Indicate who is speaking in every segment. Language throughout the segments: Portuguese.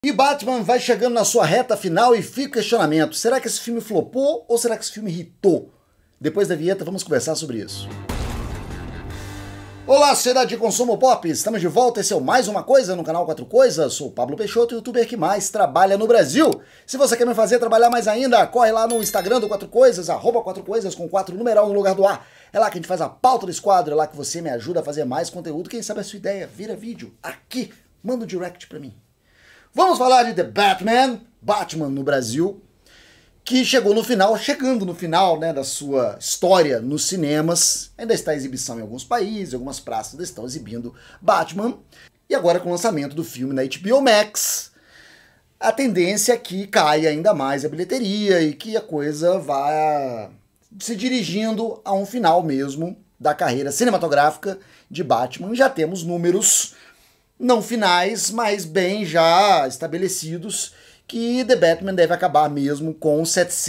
Speaker 1: E Batman vai chegando na sua reta final e fica o questionamento: será que esse filme flopou ou será que esse filme hitou? Depois da vinheta vamos conversar sobre isso. Olá, sociedade de consumo pop, estamos de volta, esse é o Mais Uma Coisa no canal Quatro Coisas, sou o Pablo Peixoto, youtuber que mais trabalha no Brasil. Se você quer me fazer trabalhar mais ainda, corre lá no Instagram do Quatro Coisas, @4coisas com 4 numeral no lugar do A. É lá que a gente faz a pauta desse quadro, é lá que você me ajuda a fazer mais conteúdo, quem sabe a sua ideia vira vídeo aqui, manda um direct pra mim. Vamos falar de The Batman no Brasil, que chegando no final, né, da sua história nos cinemas. Ainda está em exibição em alguns países, algumas praças ainda estão exibindo Batman. E agora com o lançamento do filme na HBO Max, a tendência é que caia ainda mais a bilheteria e que a coisa vá se dirigindo a um final mesmo da carreira cinematográfica de Batman. Já temos números não finais, mas bem já estabelecidos, que The Batman deve acabar mesmo com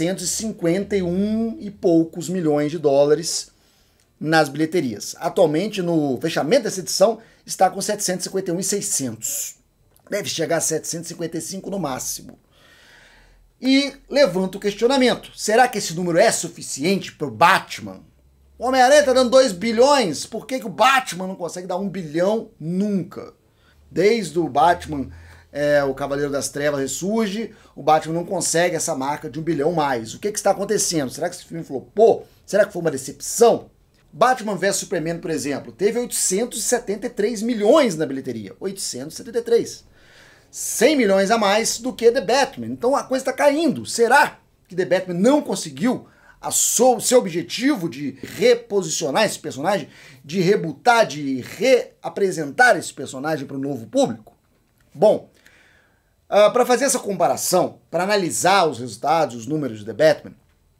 Speaker 1: 751 e poucos milhões de dólares nas bilheterias. Atualmente, no fechamento dessa edição, está com 751,600. Deve chegar a 755 no máximo. E levanta o questionamento: será que esse número é suficiente para o Batman? O Homem-Aranha está dando 2 bilhões, por que o Batman não consegue dar 1 bilhão nunca? Desde o Batman, o Cavaleiro das Trevas ressurge, o Batman não consegue essa marca de 1 bilhão mais. O que está acontecendo? Será que esse filme flopou? Será que foi uma decepção? Batman vs Superman, por exemplo, teve 873 milhões na bilheteria. 873. 100 milhões a mais do que The Batman. Então a coisa está caindo. Será que The Batman não conseguiu o seu objetivo de reposicionar esse personagem, de rebootar, de reapresentar esse personagem para o novo público? Bom, para fazer essa comparação, para analisar os resultados, os números de The Batman,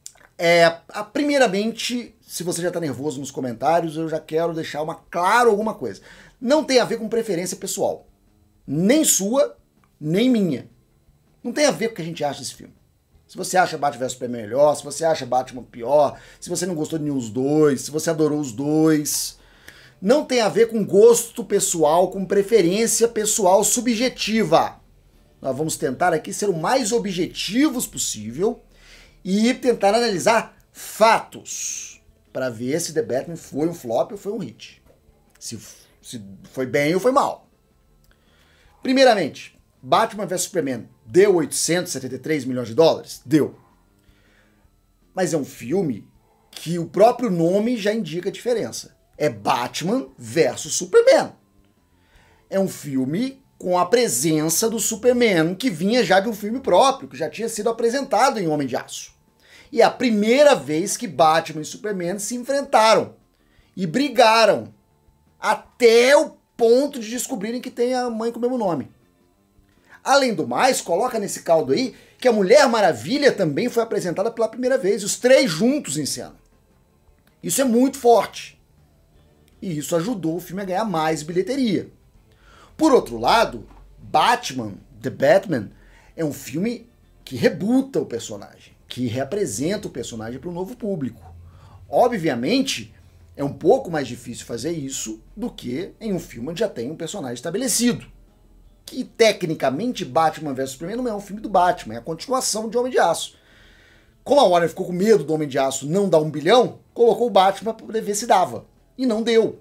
Speaker 1: primeiramente, se você já está nervoso nos comentários, eu já quero deixar claro alguma coisa. Não tem a ver com preferência pessoal. Nem sua, nem minha. Não tem a ver com o que a gente acha desse filme. Se você acha Batman vs Superman melhor, se você acha Batman pior, se você não gostou de nenhum dos dois, se você adorou os dois, não tem a ver com gosto pessoal, com preferência pessoal subjetiva. Nós vamos tentar aqui ser o mais objetivos possível e tentar analisar fatos para ver se The Batman foi um flop ou foi um hit. Se foi bem ou foi mal. Primeiramente, Batman vs Superman deu 873 milhões de dólares? Deu. Mas é um filme que o próprio nome já indica a diferença. É Batman versus Superman. É um filme com a presença do Superman, que vinha já de um filme próprio, que já tinha sido apresentado em Homem de Aço. E é a primeira vez que Batman e Superman se enfrentaram e brigaram, até o ponto de descobrirem que tem a mãe com o mesmo nome. Além do mais, coloca nesse caldo aí que a Mulher Maravilha também foi apresentada pela primeira vez, os três juntos em cena. Isso é muito forte. E isso ajudou o filme a ganhar mais bilheteria. Por outro lado, The Batman, é um filme que rebuta o personagem, que reapresenta o personagem para o novo público. Obviamente, é um pouco mais difícil fazer isso do que em um filme onde já tem um personagem estabelecido. Que, tecnicamente, Batman vs Superman não é um filme do Batman, é a continuação de Homem de Aço. Como a Warner ficou com medo do Homem de Aço não dar 1 bilhão, colocou o Batman para poder ver se dava. E não deu.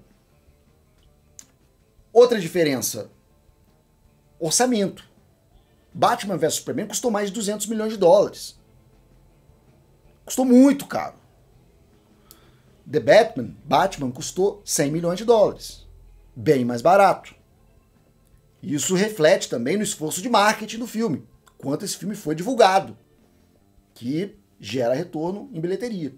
Speaker 1: Outra diferença: orçamento. Batman vs Superman custou mais de 200 milhões de dólares. Custou muito caro. The Batman custou 100 milhões de dólares. Bem mais barato. Isso reflete também no esforço de marketing do filme, quanto esse filme foi divulgado, que gera retorno em bilheteria.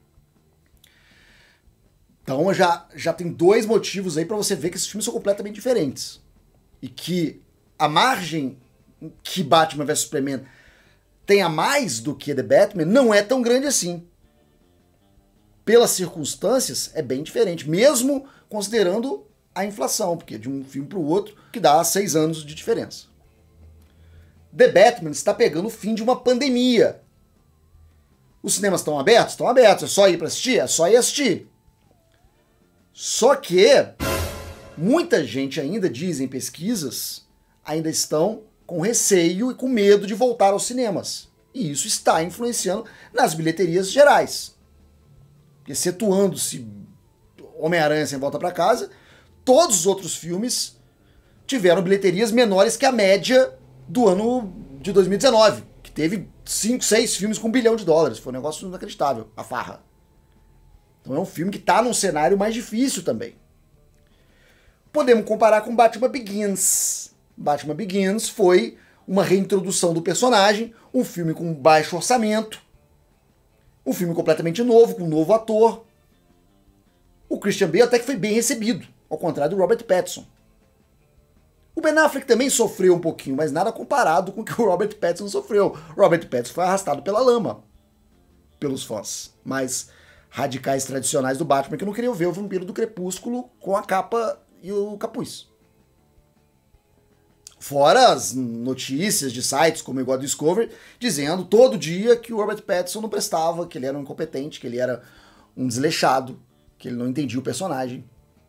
Speaker 1: Então já tem 2 motivos aí para você ver que esses filmes são completamente diferentes. E que a margem que Batman vs Superman tem a mais do que The Batman não é tão grande assim. Pelas circunstâncias, é bem diferente, mesmo considerando a inflação, porque de um filme para o outro, que dá 6 anos de diferença. The Batman está pegando o fim de uma pandemia. Os cinemas estão abertos? Estão abertos. É só ir para assistir? É só ir assistir. Só que muita gente ainda, dizem pesquisas, ainda estão com receio e com medo de voltar aos cinemas. E isso está influenciando nas bilheterias gerais. Excetuando-se Homem-Aranha Sem Volta para Casa, todos os outros filmes tiveram bilheterias menores que a média do ano de 2019, que teve 5, 6 filmes com $1 bilhão. Foi um negócio inacreditável, a farra. Então é um filme que está num cenário mais difícil também. Podemos comparar com Batman Begins. Batman Begins foi uma reintrodução do personagem, um filme com baixo orçamento, um filme completamente novo, com um novo ator. O Christian Bale até que foi bem recebido, ao contrário do Robert Pattinson. O Ben Affleck também sofreu um pouquinho, mas nada comparado com o que o Robert Pattinson sofreu. O Robert Pattinson foi arrastado pela lama pelos fãs mais radicais tradicionais do Batman, que não queriam ver o Vampiro do Crepúsculo com a capa e o capuz. Fora as notícias de sites como o Discovery, dizendo todo dia que o Robert Pattinson não prestava, que ele era um incompetente, que ele era um desleixado, que ele não entendia o personagem.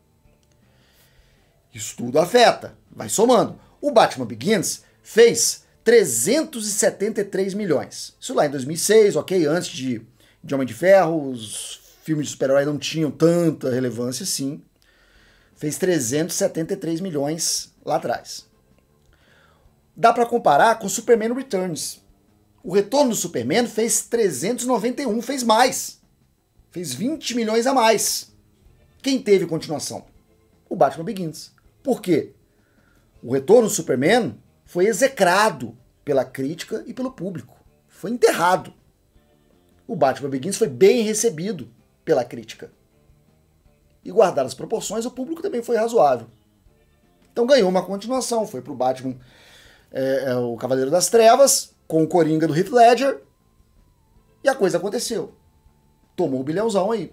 Speaker 1: Isso tudo afeta, vai somando. O Batman Begins fez 373 milhões. Isso lá em 2006, ok, antes de Homem de Ferro, os filmes de super-herói não tinham tanta relevância assim. Fez 373 milhões lá atrás. Dá para comparar com Superman Returns. O retorno do Superman fez 391, fez mais. Fez 20 milhões a mais. Quem teve continuação? O Batman Begins. Por quê? O retorno do Superman foi execrado pela crítica e pelo público. Foi enterrado. O Batman Begins foi bem recebido pela crítica. E guardar as proporções, o público também foi razoável. Então ganhou uma continuação. Foi pro Batman, o Cavaleiro das Trevas, com o Coringa do Heath Ledger. E a coisa aconteceu. Tomou o bilhãozão aí.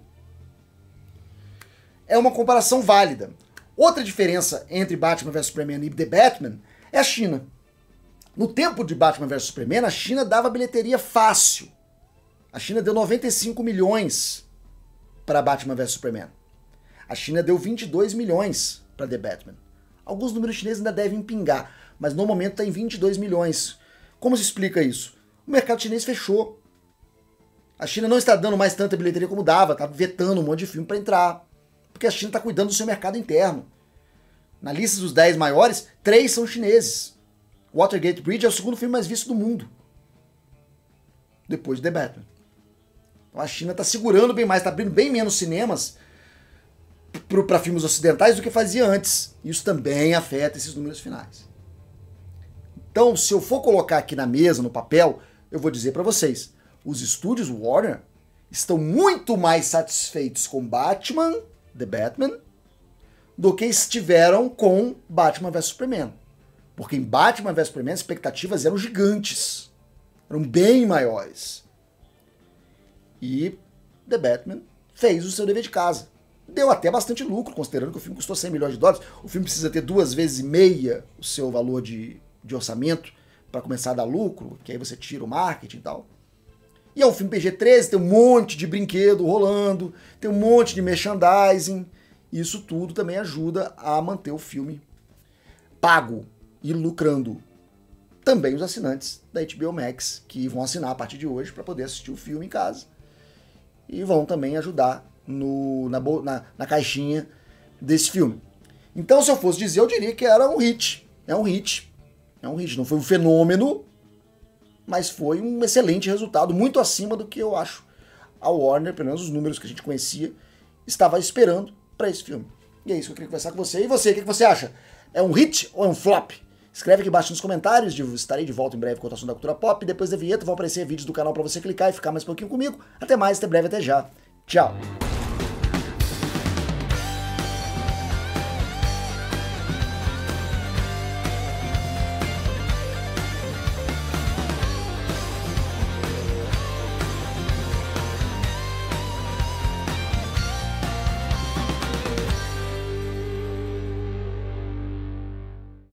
Speaker 1: É uma comparação válida. Outra diferença entre Batman vs Superman e The Batman é a China. No tempo de Batman vs Superman, a China dava bilheteria fácil. A China deu 95 milhões para Batman vs Superman. A China deu 22 milhões para The Batman. Alguns números chineses ainda devem pingar, mas no momento está em 22 milhões. Como se explica isso? O mercado chinês fechou. A China não está dando mais tanta bilheteria como dava, está vetando um monte de filme para entrar. Porque a China está cuidando do seu mercado interno. Na lista dos 10 maiores, 3 são chineses. Watergate Bridge é o segundo filme mais visto do mundo, depois de The Batman. Então a China está segurando bem mais, está abrindo bem menos cinemas para filmes ocidentais do que fazia antes. Isso também afeta esses números finais. Então, se eu for colocar aqui na mesa, no papel, eu vou dizer para vocês, os estúdios Warner estão muito mais satisfeitos com Batman, The Batman, do que estiveram com Batman vs Superman. Porque em Batman vs Superman as expectativas eram gigantes. Eram bem maiores. E The Batman fez o seu dever de casa. Deu até bastante lucro, considerando que o filme custou $100 milhões. O filme precisa ter 2,5 vezes o seu valor de orçamento para começar a dar lucro, que aí você tira o marketing e tal. E é um filme PG-13, tem um monte de brinquedo rolando, tem um monte de merchandising. Isso tudo também ajuda a manter o filme pago e lucrando. Também os assinantes da HBO Max, que vão assinar a partir de hoje para poder assistir o filme em casa. E vão também ajudar na caixinha desse filme. Então, se eu fosse dizer, eu diria que era um hit. É um hit. É um hit. Não foi um fenômeno, mas foi um excelente resultado, muito acima do que eu acho a Warner, pelo menos os números que a gente conhecia, estava esperando para esse filme. E é isso que eu queria conversar com você. E você, o que você acha? É um hit ou é um flop? Escreve aqui embaixo nos comentários, estarei de volta em breve com o assunto da cultura pop. Depois da vinheta vão aparecer vídeos do canal para você clicar e ficar mais um pouquinho comigo. Até mais, até breve, até já. Tchau!